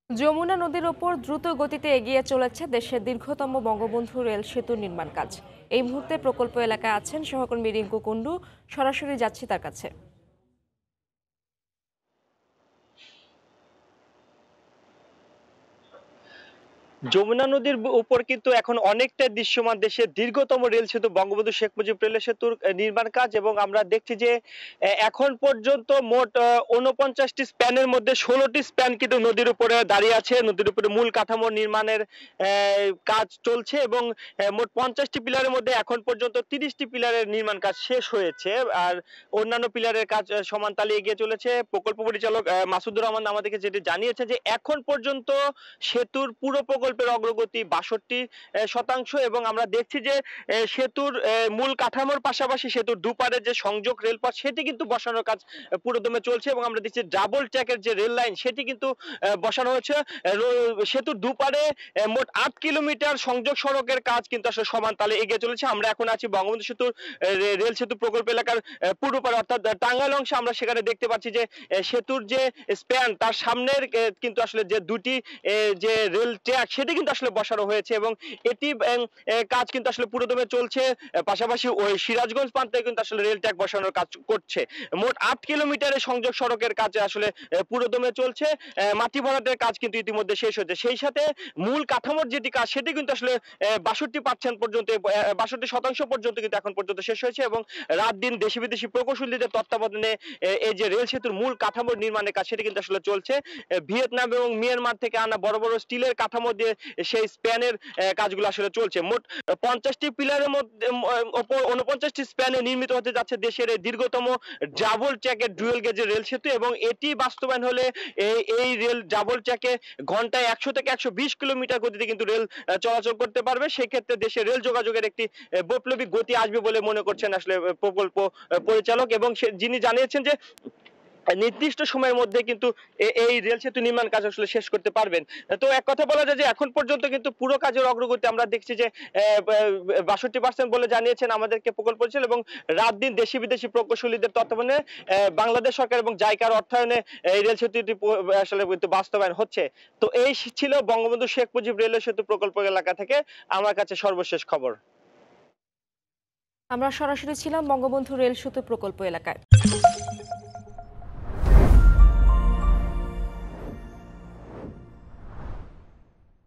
যমুনা নদীর ওপর দ্রুত গতিতে এগিয়ে চলেছে দেশের দীর্ঘতম বঙ্গবন্ধু রেল সেতুর নির্মাণ কাজ। এই মুহূর্তে প্রকল্প এলাকায় আছেন সহকর্মী রিঙ্কু কুন্ডু। সরাসরি যাচ্ছি তার কাছে। যমুনা নদীর উপর কিন্তু এখন অনেকটা দৃশ্যমান দেশের দীর্ঘতম রেল সেতু বঙ্গবন্ধু শেখ মুজিব রেল সেতুর নির্মাণ কাজ। এবং আমরা দেখছি যে এখন পর্যন্ত মোট ৪৯টি স্প্যানের মধ্যে ১৬টি স্প্যান কিন্তু নদীর উপরে দাঁড়িয়ে আছে। নদীর উপরে মূল কাঠামো নির্মাণের কাজ চলছে এবং মোট ৫০টি পিলারের মধ্যে এখন পর্যন্ত ৩০টি পিলারের নির্মাণ কাজ শেষ হয়েছে। আর অন্যান্য পিলারের কাজ সমান তালে এগিয়ে চলেছে। প্রকল্প পরিচালক মাসুদুর রহমান আমাদেরকে যেটি জানিয়েছে যে এখন পর্যন্ত সেতুর পুরো প্রকল্পের অগ্রগতি ৬২% এবং আমরা দেখছি যে সেতুর মূল কাঠামোর পাশাপাশি সেতুর দুপারের যে সংযোগ রেলপথ সেটি কিন্তু বসানোর কাজ পুরোদমে চলছে। এবং আমরা দেখছি ডাবল ট্র্যাকের যে রেল লাইন সেটি কিন্তু বসানো হয়েছে। সেতুর দুপারে মোট ৮ কিলোমিটার সংযোগ সড়কের কাজ কিন্তু আসলে সমান তালে এগিয়ে চলেছে। আমরা এখন আছি বঙ্গবন্ধু সেতুর রেল সেতু প্রকল্প এলাকার পূর্ব পারে অর্থাৎ টাঙ্গাইল অংশে। আমরা সেখানে দেখতে পাচ্ছি যে সেতুর যে স্প্যান তার সামনের কিন্তু আসলে যে দুটি যে রেল ট্র্যাক সেটি কিন্তু আসলে বসানো হয়েছে এবং এটি কাজ কিন্তু আসলে পুরোদমে চলছে। পাশাপাশি ওই সিরাজগঞ্জ প্রান্তে কিন্তু আসলে রেল ট্র্যাক বসানোর কাজ করছে। মোট ৮ কিলোমিটারের সংযোগ সড়কের কাজ আসলে পুরোদমে চলছে। মাটি ভরাটের কাজ কিন্তু ইতিমধ্যে শেষ হয়েছে। সেই সাথে মূল কাঠামোর যেটি কাজ সেটি কিন্তু আসলে ৬২% পর্যন্ত ৬২% পর্যন্ত কিন্তু এখন পর্যন্ত শেষ হয়েছে এবং রাত দিন দেশি বিদেশি প্রকৌশলীদের তত্ত্বাবধানে এই যে রেল সেতুর মূল কাঠামোর নির্মাণের কাজ সেটি কিন্তু আসলে চলছে। ভিয়েতনাম এবং মিয়ানমার থেকে আনা বড় বড় স্টিলের কাঠামো দিয়ে সেই স্প্যানের কাজগুলো আসলে চলছে। মোট ৫০টি পিলারের মধ্যে ওপর ৪৯টি স্প্যানে নির্মিত হতে যাচ্ছে দেশের এই দীর্ঘতম ডাবল ট্র্যাকের ডুয়েল গেজের রেল সেতু। এবং এটি বাস্তবায়ন হলে এই রেল ডাবল ট্র্যাকে ঘন্টায় ১০০ থেকে ১২০ কিলোমিটার গতিতে কিন্তু রেল চলাচল করতে পারবে। সেক্ষেত্রে দেশের রেল যোগাযোগের একটি বৈপ্লবিক গতি আসবে বলে মনে করছেন আসলে প্রকল্প পরিচালক। এবং যিনি জানিয়েছেন যে নির্দিষ্ট সময়ের মধ্যে কিন্তু এই রেল সেতু নির্মাণ কাজ আসলে শেষ করতে পারবেন। তো এক কথা বলা যায় যে এখন পর্যন্ত কিন্তু পুরো কাজের অগ্রগতি আমরা দেখছি যে ৬২% বলে জানিয়েছেন আমাদেরকে প্রকল্প পরিচালক। এবং রাত দিন দেশি বিদেশি প্রকৌশলীদের তত্ত্বাবধানে বাংলাদেশ সরকার এবং জাইকার অর্থায়নে এই রেল সেতুটি আসলে কিন্তু বাস্তবায়ন হচ্ছে। তো এই ছিল বঙ্গবন্ধু শেখ মুজিব রেল সেতু প্রকল্প এলাকা থেকে আমার কাছে সর্বশেষ খবর। আমরা সরাসরি ছিলাম বঙ্গবন্ধু রেল সেতু প্রকল্প এলাকায়।